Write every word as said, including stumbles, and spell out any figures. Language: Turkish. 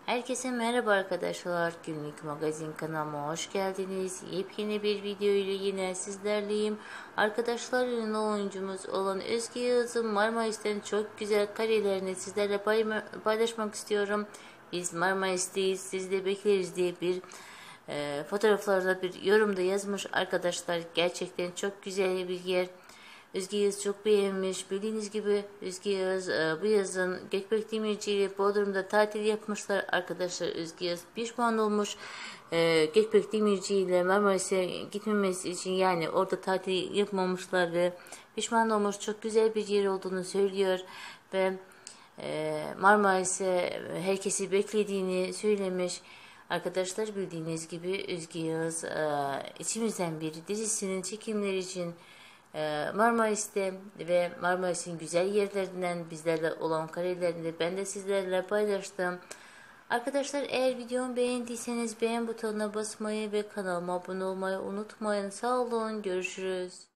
Herkese merhaba arkadaşlar. Günlük magazin kanalıma hoş geldiniz. Yepyeni bir video ile yine sizlerleyim. Arkadaşlar, ünlü oyuncumuz olan Özge Yağız'ın Marmaris'ten çok güzel karelerini sizlerle paylaşmak istiyorum. Biz Marmaris'teyiz, siz de bekleriz diye bir e, fotoğraflarda bir yorumda yazmış arkadaşlar. Gerçekten çok güzel bir yer. Özge Yağız çok beğenmiş. Bildiğiniz gibi Özge Yağız e, bu yazın Gökbek Demirci ile Bodrum'da tatil yapmışlar. Arkadaşlar, Özge Yağız pişman olmuş. E, Gökbek Demirci ile Marmaris'e gitmemesi için, yani orada tatil yapmamışlar ve pişman olmuş. Çok güzel bir yer olduğunu söylüyor ve e, Marmaris'e herkesi beklediğini söylemiş. Arkadaşlar, bildiğiniz gibi Özge Yağız e, içimizden bir dizisinin çekimleri için Marmaris'te ve Marmaris'in güzel yerlerinden bizlerle olan karelerini ben de sizlerle paylaştım. Arkadaşlar, eğer videomu beğendiyseniz beğen butonuna basmayı ve kanalıma abone olmayı unutmayın. Sağ olun, görüşürüz.